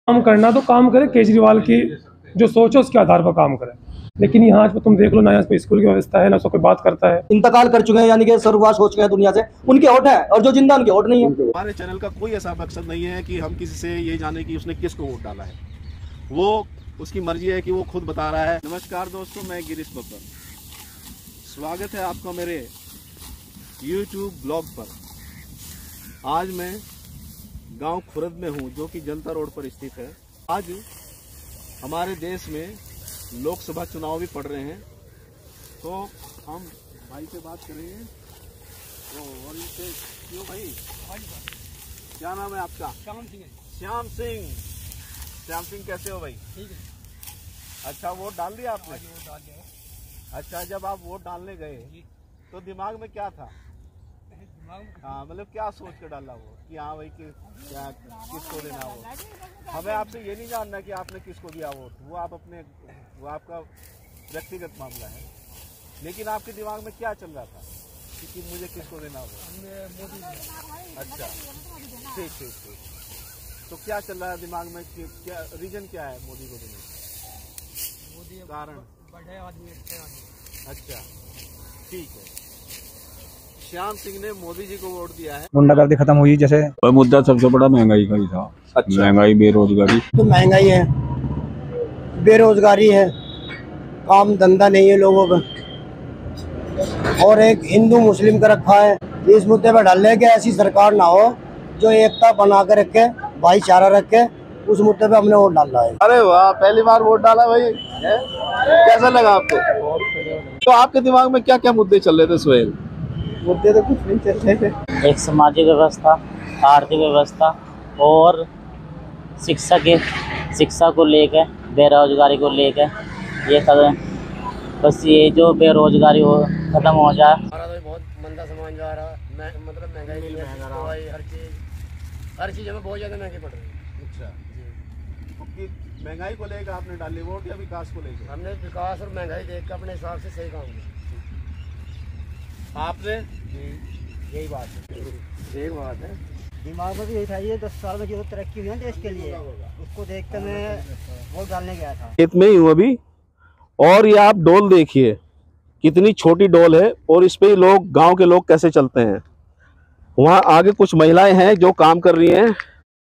काम करना तो काम करे, केजरीवाल की जो सोच है उसके आधार पर काम करे। लेकिन यहाँ पर तुम देख लो ना, यहाँ पे स्कूल की व्यवस्था है ना, उसको कोई बात करता है। इंतकाल कर चुके हैं, यानी कि स्वर्गवास हो चुके हैं दुनिया से, उनके होठ है, और जो जिंदा उनके होठ नहीं है। हमारे चैनल का कोई ऐसा मकसद नहीं है कि हम किसी से ये जाने कि उसने किसको वोट डाला है, वो उसकी मर्जी है कि वो खुद बता रहा है। नमस्कार दोस्तों, मैं गिरीश बब्बर, स्वागत है आपका मेरे YouTube ब्लॉग पर। आज मैं गांव खुरद में हूं, जो कि जनता रोड पर स्थित है। आज हमारे देश में लोकसभा चुनाव भी पड़ रहे हैं, तो हम भाई से बात करेंगे। और इनसे क्यों भाई, क्या नाम है आपका? श्याम सिंह। श्याम सिंह। श्याम सिंह कैसे हो भाई? ठीक है। अच्छा, वोट डाल दिया आपने? वोट डाल दिया। अच्छा, जब आप वोट डालने गए तो दिमाग में क्या था? हाँ, मतलब क्या सोच कर डाला वो कि हाँ भाई क्या किसको देना वोट? हमें आपसे ये नहीं जानना कि आपने किसको दिया वोट, वो आपका व्यक्तिगत मामला है। लेकिन आपके दिमाग में क्या चल रहा था कि मुझे किसको देना वोट? मोदी। अच्छा, ठीक ठीक ठीक। तो क्या चल रहा है दिमाग में कि क्या रीजन क्या है मोदी को देने का? मोदी कारण? बड़े आदमी, अच्छे आदमी। अच्छा, ठीक है। श्याम सिंह ने मोदी जी को वोट दिया है। गुंडागर्दी खत्म हुई, जैसे मुद्दा सबसे बड़ा महंगाई का ही था। अच्छा। महंगाई, बेरोजगारी। तो महंगाई है, बेरोजगारी है, काम धंधा नहीं है लोगों का, और एक हिंदू मुस्लिम का रखा है। इस मुद्दे पर डालने के ऐसी सरकार ना हो जो एकता बना के रखे, भाईचारा रखे, उस मुद्दे पे हमने वोट डाला है। अरे वाह, पहली बार वोट डाला भाई, कैसा लगा आपको? तो आपके दिमाग में क्या क्या मुद्दे चल रहे थे सुहेल? मुद्दे तो कुछ नहीं चल रहे थे। एक सामाजिक व्यवस्था, आर्थिक व्यवस्था और शिक्षा को लेकर, बेरोजगारी को लेकर ये कदम, बस ये जो बेरोजगारी हो खत्म हो जाए। हमारा तो बहुत मंदा सामान जा रहा, मतलब महंगाई भी है, हर चीज़ हमें बहुत ज़्यादा महंगी पड़ रही है। अच्छा, महंगाई को लेकर आपने डाली वोट या विकास को लेकर? हमने विकास और महंगाई देख के अपने हिसाब से सही काम किया। आपने? यही बात है, यही बात है। दिमाग में भी यही था, ये 10 साल में जो तरक्की हुई है देश के लिए, उसको देखकर मैं वोट डालने गया था। खेत में ही हूँ अभी, और ये आप डोल देखिए कितनी छोटी डोल है, और इस पे लोग, गांव के लोग कैसे चलते हैं। वहाँ आगे कुछ महिलाएं हैं जो काम कर रही हैं।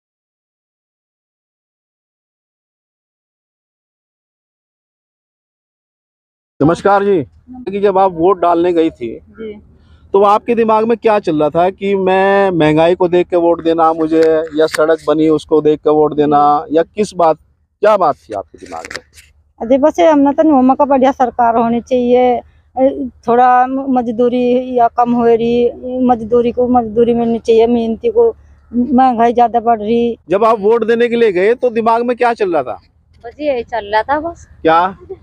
नमस्कार जी। कि जब आप वोट डालने गई थी जी, तो आपके दिमाग में क्या चल रहा था कि मैं महंगाई को देख के वोट देना मुझे, या सड़क बनी उसको देख के वोट देना, या क्या बात थी आपके दिमाग में? अरे बस हमने तो नोमा का बढ़िया सरकार होनी चाहिए, थोड़ा मजदूरी या कम हो रही, मजदूरी मिलनी चाहिए, मेहनती को महंगाई ज्यादा बढ़ रही। जब आप वोट देने के लिए गए तो दिमाग में क्या चल रहा था? बस यही चल रहा था। बस क्या?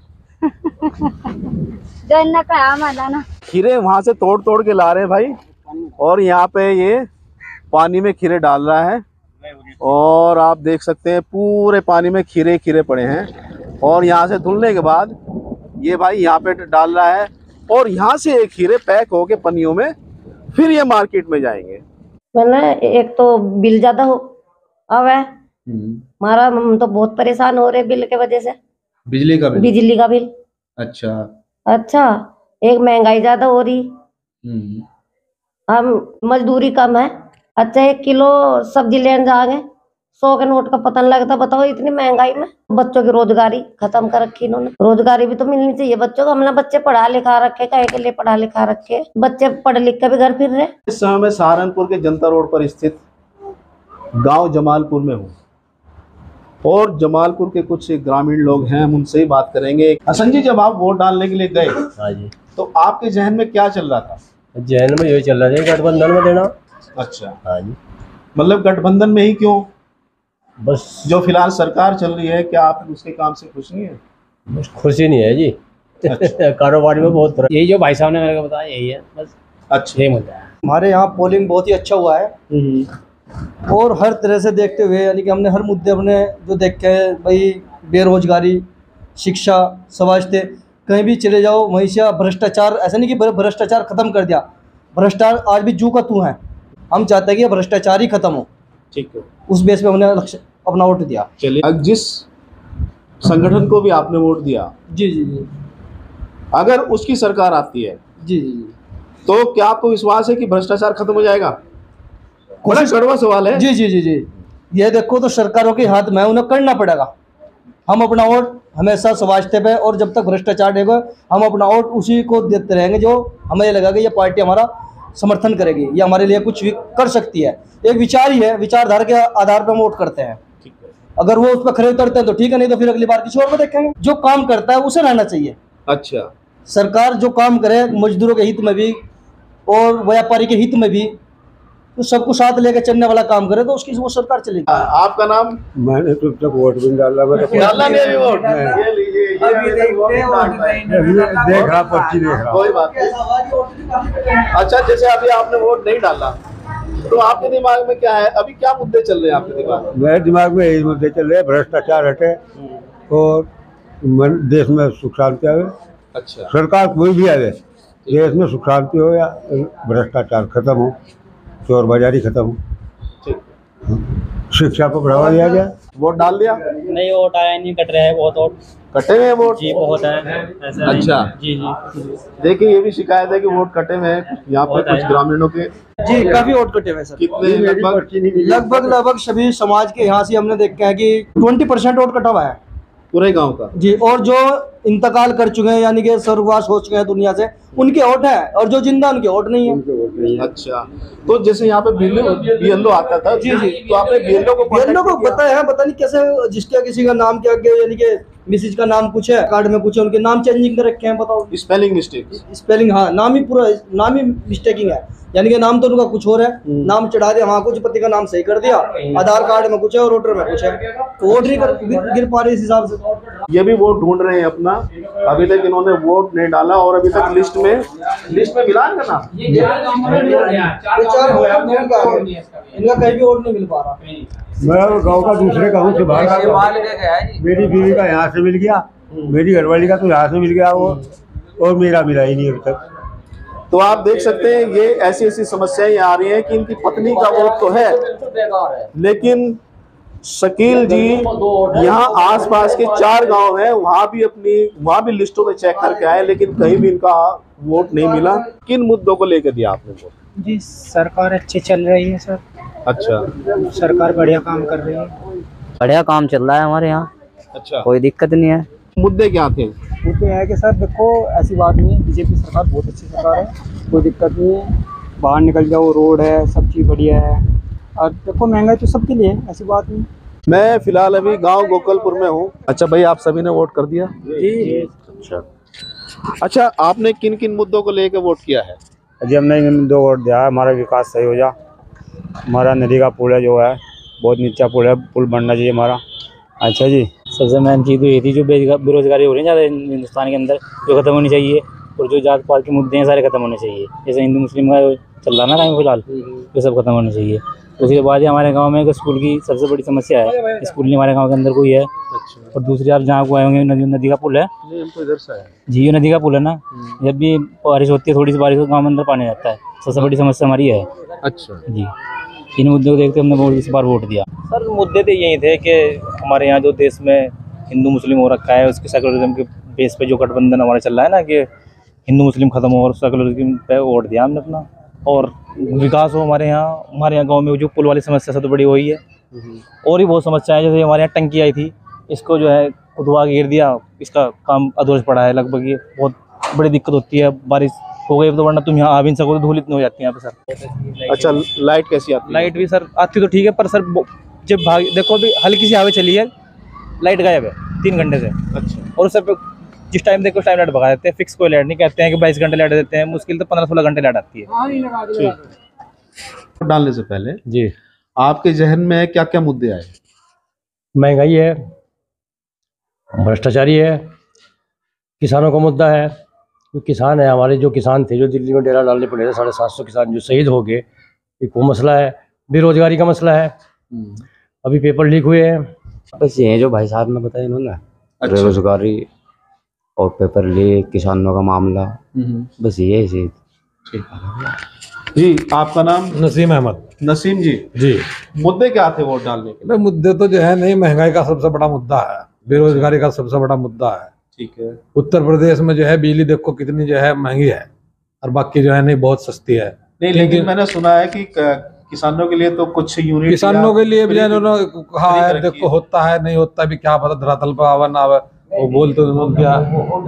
जो कहा माना ना, खीरे वहां से तोड़ तोड़ के ला रहे हैं भाई, और यहाँ पे ये पानी में खीरे डाल रहा है, और आप देख सकते हैं पूरे पानी में खीरे पड़े हैं। और यहाँ से धुलने के बाद ये भाई यहाँ पे डाल रहा है, और यहाँ से ये खीरे पैक होके पन्नियों में फिर ये मार्केट में जाएंगे। एक तो बिल ज्यादा हो अब है हमारा, हम तो बहुत परेशान हो रहे बिल के वजह से। बिजली का बिल। अच्छा, एक महंगाई ज्यादा हो रही, हम मजदूरी कम है। अच्छा, 1 किलो सब्जी लेने जाएंगे 100 के नोट का पता नहीं लगता। बताओ, इतनी महंगाई में बच्चों की रोजगारी खत्म कर रखी इन्होंने। रोजगारी भी तो मिलनी चाहिए बच्चों को। हमने बच्चे पढ़ा लिखा रखे, कहे के लिए पढ़ा लिखा रखे, बच्चे पढ़ लिख के भी घर फिर रहे। इस समय मैं सहारनपुर के जनता रोड पर स्थित गांव जमालपुर में हूँ, और जमालपुर के कुछ ग्रामीण लोग हैं, हम उनसे ही बात करेंगे। हसन जी, जब आप वोट डालने के लिए गए, हाँ जी, तो आपके जहन में क्या चल रहा था? जहन में यही चल रहा है गठबंधन में देना। अच्छा, हाँ जी। मतलब गठबंधन में ही क्यों? बस जो फिलहाल सरकार चल रही है, क्या आप उसके काम से खुश नहीं है? बस खुशी नहीं है जी। अच्छा। कारोबार में बहुत फर्क, यही जो भाई साहब ने मेरे को बताया यही है बस। अच्छा, यही मुद्दा है। हमारे यहाँ पोलिंग बहुत ही अच्छा हुआ है, और हर तरह से देखते हुए, यानी कि हमने हर मुद्दे अपने जो देखे भाई, बेरोजगारी, शिक्षा, स्वास्थ्य, कहीं भी चले जाओ वहीं से भ्रष्टाचार। ऐसा नहीं कि भ्रष्टाचार खत्म कर दिया, भ्रष्टाचार आज भी जू का तू है। हम चाहते हैं कि भ्रष्टाचार ही खत्म हो। ठीक है। उस बेस पे हमने अपना वोट दिया। चलिए, अब जिस संगठन को भी आपने वोट दिया, जी जी जी अगर उसकी सरकार आती है जी जी तो क्या आपको विश्वास है कि भ्रष्टाचार खत्म हो जाएगा? बड़ा कड़वा सवाल है। जी जी जी जी ये देखो, तो सरकारों के हाथ में उन्हें करना पड़ेगा। हम अपना वोट हमेशा स्वास्थ्य पे, और जब तक भ्रष्टाचार रहेगा हम अपना वोट उसी को देते रहेंगे जो हमें लगेगा कि ये पार्टी हमारा समर्थन करेगी, ये हमारे लिए कुछ भी कर सकती है। एक विचार ही है, विचारधारा के आधार पर हम वोट करते हैं। अगर वो उस पर खरे उतरते हैं तो ठीक है, नहीं तो फिर अगली बार किसी और को देखेंगे। जो काम करता है उसे रहना चाहिए। अच्छा, सरकार जो काम करे मजदूरों के हित में भी और व्यापारी के हित में भी, तो सबको साथ लेकर चलने वाला काम करे तो उसकी वो सरकार चलेगी। आपका नाम? मैंने तो तक वोट भी नहीं डाला, डाला नहीं अभी वोट? ये लीजिए, देख रहा, पर्ची देख रहा। कोई बात नहीं। अच्छा, जैसे अभी आपने वोट नहीं डाला तो आपके दिमाग में क्या है, अभी क्या मुद्दे चल रहे हैं आपके दिमाग में? मेरे दिमाग में यही मुद्दे चल रहे हैं, भ्रष्टाचार हटे और देश में सुख शांति आवे। अच्छा, सरकार कोई भी आवे, देश में सुख शांति हो या भ्रष्टाचार खत्म हो, चोर बाजारी खत्म हो, शिक्षा को बढ़ावा दिया जाए। वोट डाल दिया? नहीं, वोट आया नहीं, कट रहा है बहुत। वोट कटे हुए हैं वोट? जी बहुत है ऐसा। अच्छा जी जी देखिए, ये भी शिकायत है कि वोट कटे हुए हैं यहाँ पर कुछ ग्रामीणों के। जी काफी वोट कटे हुए सर। कितने? लगभग सभी समाज के यहाँ से हमने देखा है कि 20% वोट कटा हुआ है पूरे गांव का। जी, और जो इंतकाल कर चुके हैं यानी कि स्वर्गवास हो चुके हैं दुनिया से, उनके वोट है, और जो जिंदा उनके वोट नहीं है। अच्छा, तो जैसे यहाँ पे बीएलओ आता था। जी जी, तो आपने बीएलओ को पता है, पता नहीं कैसे, जिसका किसी का नाम क्या आगे यानी कि मिसिज का नाम कुछ है, कार्ड में कुछ है, उनके नाम चेंजिंग कर रखे हैं। बताओ, स्पेलिंग मिस्टेक। स्पेलिंग, हाँ, नाम ही मिस्टेकिंग है, यानी कि नाम तो उनका कुछ और है, नाम चढ़ा दिया वहाँ कुछ, पति का नाम सही कर दिया, आधार कार्ड में कुछ है और वोटर में कुछ है, तो वोट नहीं गिर पा रहे इस हिसाब से। ये भी वोट ढूंढ रहे हैं अपना, अभी तक इन्होंने वोट नहीं डाला और अभी तक लिस्ट में मिला है ना, इनका कहीं भी वोट नहीं मिल पा रहा। मैं गांव का दूसरे गांव से बाहर, मेरी बीवी का यहाँ से मिल गया, मेरी घरवाली का तो यहाँ से मिल गया, वो और मेरा मिला ही नहीं अभी तक। तो आप देख सकते हैं ये ऐसी समस्याएं आ रही हैं कि इनकी पत्नी का वोट तो है, लेकिन शकील जी यहाँ आसपास के 4 गांव हैं, वहाँ भी लिस्टों में चेक करके आए, लेकिन कहीं भी इनका वोट नहीं मिला। किन मुद्दों को लेकर दिया आपने वोट? जी, सरकार अच्छी चल रही है सर। अच्छा, सरकार बढ़िया काम कर रही है, बढ़िया काम चल रहा है हमारे यहाँ। अच्छा, कोई दिक्कत नहीं है। मुद्दे क्या थे? मुद्दे है कि सर देखो, ऐसी बात नहीं है, बीजेपी सरकार बहुत अच्छी सरकार है, कोई दिक्कत नहीं है, बाहर निकल जाओ, रोड है, सब चीज़ बढ़िया है, और देखो महंगाई तो सबके लिए है, ऐसी बात नहीं। मैं फिलहाल अभी गांव गोकलपुर में हूँ। अच्छा भाई, आप सभी ने वोट कर दिया? जी। अच्छा, आपने किन किन मुद्दों को लेकर वोट किया है? जी हमने इन 2 वोट दिया है, हमारा विकास सही हो जा, हमारा नदी का पुल है जो है बहुत नीचा पुल है, पुल बनना चाहिए हमारा। अच्छा जी, सबसे मेन चीज़ तो ये थी, जो बेरोजगारी हो रही है ज़्यादा हिंदुस्तान के अंदर, जो खत्म होनी चाहिए, और जो जात पात के मुद्दे हैं सारे खत्म होने चाहिए। जैसे हिंदू मुस्लिम का चल रहा ना टाइम फिलहाल, ये सब खत्म होने चाहिए। उसके बाद हमारे गांव में स्कूल की सबसे बड़ी समस्या है, स्कूल नहीं हमारे गांव के अंदर कोई है। और दूसरी आप जहाँ को आए होंगे, नदी का पुल है। तो इधर से है जी, ये नदी का पुल है ना, जब भी बारिश होती है, थोड़ी सी बारिश हो, गाँव में अंदर पानी जाता है, सबसे बड़ी समस्या हमारी है। अच्छा जी, इन मुद्दों को देखते हमने इस बार वोट दिया। सर मुद्दे तो यही थे कि हमारे यहाँ जो देश में हिंदू मुस्लिम हो रखा है, उसके सेकुलरिज्म के बेस पे जो गठबंधन हमारा चल रहा है ना, कि हिंदू मुस्लिम खत्म हो और सेकुलरिज्म पे वोट दिया हमने अपना, और विकास हो हमारे यहाँ गांव में। जो पुल वाली समस्या सबसे बड़ी वही है, और भी बहुत समस्या है। जैसे हमारे यहाँ टंकी आई थी, इसको जो है खुदवा के गिर दिया, इसका काम अधूरा पड़ा है लगभग। ये बहुत बड़ी दिक्कत होती है, बारिश हो गई तो, वरना तुम यहाँ आ भी नहीं सको, धूल इतनी हो जाती है यहाँ पे सर। अच्छा, लाइट कैसी आती है? लाइट भी सर आती तो ठीक है, पर सर जब देखो अभी हल्की सी हवा चली है, लाइट गायब है 3 घंटे से। अच्छा, और सर जिस टाइम देखो उस टाइम लाइट भगा देते हैं, फिक्स कोई लाइट नहीं, कहते हैं कि 22 घंटे लाइट देते हैं, मुश्किल तो 15-16 घंटे लाइट आती है। डालने से पहले जी, आपके जहन में क्या क्या मुद्दे आए? महंगाई है, भ्रष्टाचारी है, किसानों का मुद्दा है। जो किसान है हमारे, जो किसान थे जो दिल्ली में डेरा डालने पड़े थे, 750 किसान जो शहीद हो गए, एक वो मसला है। बेरोजगारी का मसला है, अभी पेपर लीक हुए हैं। बस ये जो भाई साहब ने बताया इन्होंने, अच्छा। बेरोजगारी और पेपर लीक, किसानों का मामला, बस ये चीज। जी, आपका नाम? नसीम अहमद। नसीम जी, मुद्दे क्या थे वोट डालने के? भाई मुद्दे तो जो है नहीं, महंगाई का सबसे बड़ा मुद्दा है, बेरोजगारी का सबसे बड़ा मुद्दा है। ठीक है। उत्तर प्रदेश में जो है बिजली देखो कितनी जो है महंगी है, और बाकी जो है नहीं बहुत सस्ती है। नहीं, लेकिन मैंने सुना है कि किसानों के लिए तो कुछ यूनिट, किसानों के लिए भी उन्होंने कहा है, देखो होता है नहीं होता भी क्या पता, धरातल पर आवा ना आवे, वो बोलते उन्होंने क्या।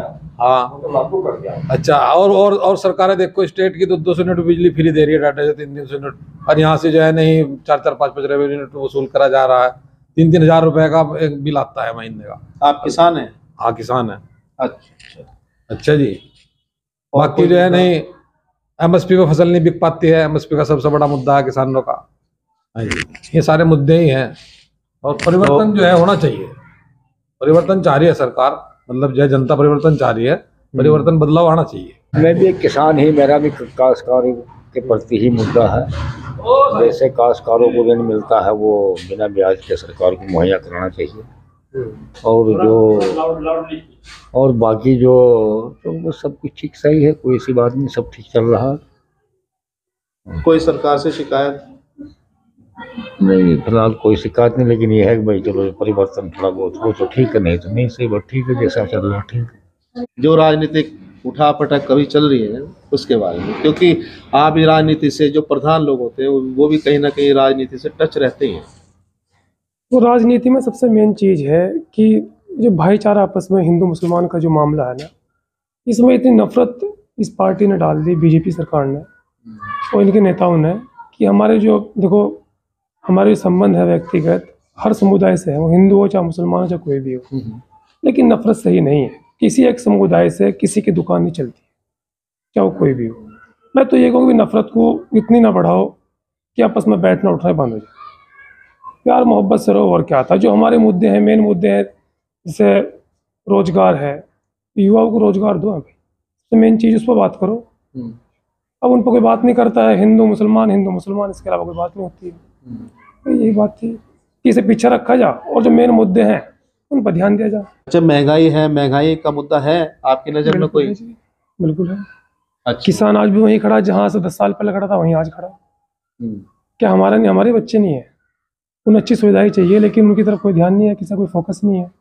हाँ अच्छा, और सरकारें देखो स्टेट की तो 200 यूनिट बिजली फ्री दे रही है, डाटा से 300 यूनिट, और यहाँ से जो है नहीं 4-4, 5-5 यूनिट वसूल करा जा रहा है। 3-3 हजार रुपए का एक बिल आता है महीने का। आप किसान हैं? हाँ किसान है। अच्छा जी। बाकी जो है नहीं MSP पे फसल नहीं बिक पाती है, MSP का सबसे बड़ा मुद्दा है किसानों का। हाँ जी, ये सारे मुद्दे ही हैं, और परिवर्तन जो है होना चाहिए। परिवर्तन चाह रही है सरकार, मतलब जो है जनता परिवर्तन चाह रही है, परिवर्तन बदलाव आना चाहिए। मैं भी एक किसान ही, मेरा भी काश्तकारों के प्रति ही मुद्दा है। जैसे काश्तकारों को ऋण मिलता है वो बिना ब्याज के सरकार को मुहैया कराना चाहिए, और बाकी जो तो वो सब कुछ ठीक सही है, कोई ऐसी बात नहीं, सब ठीक चल रहा है। कोई सरकार से शिकायत नहीं, फिलहाल कोई शिकायत नहीं, लेकिन ये है कि भाई चलो परिवर्तन थोड़ा बहुत हो तो ठीक है, नहीं तो नहीं सही बात, ठीक है जैसा चल रहा ठीक है। जो राजनीतिक उठा पटक कभी चल रही है उसके बारे में, क्योंकि आप भी राजनीति से, जो प्रधान लोग होते हैं वो भी कहीं ना कहीं राजनीति से टच रहते हैं। तो राजनीति में सबसे मेन चीज़ है कि जो भाईचारा आपस में हिंदू मुसलमान का जो मामला है ना, इसमें इतनी नफरत इस पार्टी ने डाल दी, बीजेपी सरकार ने और इनके नेताओं ने, कि हमारे जो देखो हमारे संबंध है व्यक्तिगत हर समुदाय से है, वो हिंदू हो चाहे मुसलमान हो चाहे कोई भी हो, लेकिन नफरत सही नहीं है। किसी एक समुदाय से किसी की दुकान नहीं चलती, चाहे वो कोई भी हो। मैं तो ये कहूँगी नफरत को इतनी ना बढ़ाओ कि आपस में बैठना उठना बंद हो जाए, प्यार मोहब्बत से रहो। और क्या था जो हमारे मुद्दे हैं, मेन मुद्दे हैं, जैसे रोजगार है, युवाओं को रोजगार दो भाई, तो मेन चीज़ उस पर बात करो। अब उन पर कोई बात नहीं करता है, हिंदू मुसलमान, इसके अलावा कोई बात नहीं होती है। तो यही बात थी कि इसे पीछे रखा जा, और जो मेन मुद्दे हैं उन पर ध्यान दिया जाए। अच्छा, महंगाई है, महंगाई का मुद्दा है आपकी नज़र में कोई? बिल्कुल है। अच्छा। किसान आज भी वहीं खड़ा जहाँ से 10 साल पहले खड़ा था, वहीं आज खड़ा। क्या हमारा नहीं, हमारे बच्चे नहीं है, उन्हें अच्छी सुविधाएं चाहिए, लेकिन उनकी तरफ कोई ध्यान नहीं है, किसी का कोई फोकस नहीं है।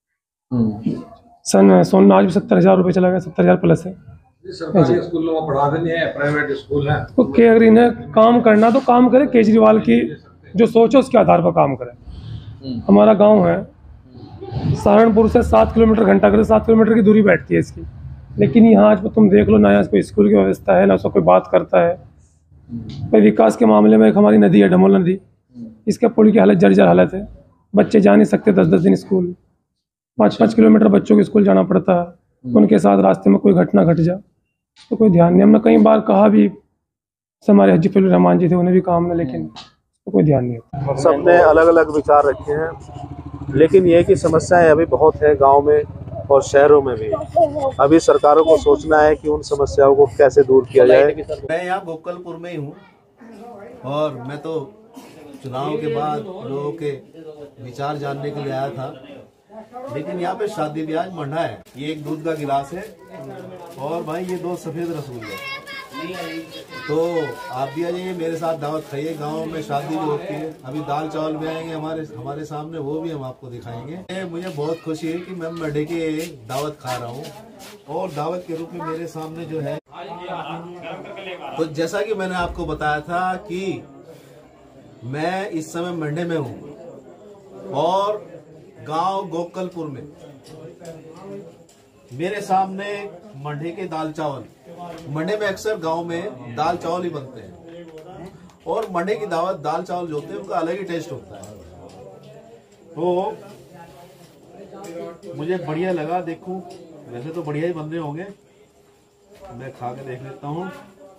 सोना आज भी 70,000 रुपये चला गया, 70,000 प्लस है। सरकारी स्कूलों में पढ़ा देनी है, प्राइवेट स्कूल है। तो क्या अगर इन्हें काम करना तो काम करे, केजरीवाल की जो सोच है उसके आधार पर काम करे। हमारा गांव है सहारनपुर से 7 किलोमीटर घंटा करे, 7 किलोमीटर की दूरी बैठती है इसकी, लेकिन यहाँ आज तुम देख लो ना, यहाँ कोई स्कूल की व्यवस्था है ना, उसका कोई बात करता है। भाई विकास के मामले में एक हमारी नदी है डमोल नदी, इसके पुल की हालत जर्जर हालत है, बच्चे जा नहीं सकते 10-10 दिन स्कूल, 5-5 किलोमीटर बच्चों को स्कूल जाना पड़ता है। उनके साथ रास्ते में कोई घटना घट जा तो कोई ध्यान नहीं। हमने कई बार कहा भी, हमारे हजीफुल रहमान जी थे, उन्हें भी कहा हमने, लेकिन तो कोई ध्यान नहीं होता। सबने अलग अलग विचार रखे हैं, लेकिन ये कि समस्याएं अभी बहुत है गांव में और शहरों में भी। अभी सरकारों को सोचना है कि उन समस्याओं को कैसे दूर किया जाए। मैं यहाँ गोकलपुर में ही हूँ, और मैं तो चुनाव के बाद लोगों के विचार जानने के लिए आया था, लेकिन यहाँ पे शादी ब्याज मंडा है। ये एक दूध का गिलास है, और भाई ये 2 सफेद रसगुल्ले। तो आप भी आ जाइए मेरे साथ, दावत खाइए। गांव में शादी भी होती है, अभी दाल चावल भी आएंगे हमारे सामने, वो भी हम आपको दिखाएंगे। मुझे बहुत खुशी है कि मैं मंडे की दावत खा रहा हूँ, और दावत के रूप में मेरे सामने जो है, तो जैसा कि मैंने आपको बताया था कि मैं इस समय मंडे में हूँ, और गांव गोकलपुर में मेरे सामने मंडे के दाल चावल। मंडे में अक्सर गांव में दाल चावल ही बनते हैं, और मंडे की दावत दाल चावल जो होते हैं उनका अलग ही टेस्ट होता है। तो मुझे बढ़िया लगा, देखूं वैसे तो बढ़िया ही बन रहे होंगे, मैं खा के देख लेता हूँ।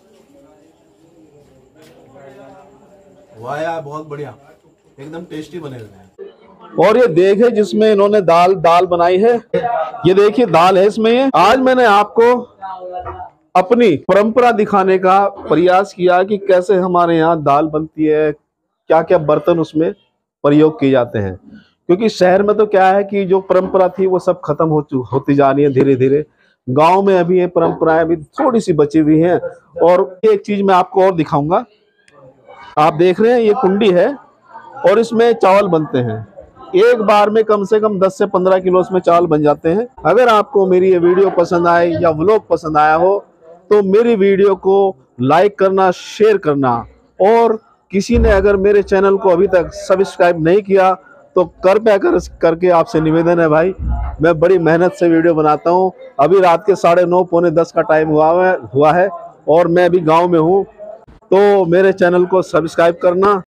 वाह यार, बहुत बढ़िया, एकदम टेस्टी बने हुए हैं। और ये देख है जिसमें इन्होंने दाल बनाई है, ये देखिए दाल है इसमें। ये आज मैंने आपको अपनी परंपरा दिखाने का प्रयास किया कि कैसे हमारे यहाँ दाल बनती है, क्या क्या बर्तन उसमें प्रयोग किए जाते हैं। क्योंकि शहर में तो क्या है कि जो परंपरा थी वो सब खत्म होती जा रही है धीरे धीरे। गांव में अभी ये परंपराएं अभी थोड़ी सी बची हुई हैं। और एक चीज मैं आपको और दिखाऊंगा। आप देख रहे हैं ये कुंडी है और इसमें चावल बनते हैं। एक बार में कम से कम 10 से 15 किलो इसमें चावल बन जाते हैं। अगर आपको मेरी ये वीडियो पसंद आए या व्लॉग पसंद आया हो तो मेरी वीडियो को लाइक करना, शेयर करना, और किसी ने अगर मेरे चैनल को अभी तक सब्सक्राइब नहीं किया तो कृपया करके आपसे निवेदन है भाई, मैं बड़ी मेहनत से वीडियो बनाता हूँ। अभी रात के 9:30 पौने 10 का टाइम हुआ है और मैं अभी गाँव में हूँ, तो मेरे चैनल को सब्सक्राइब करना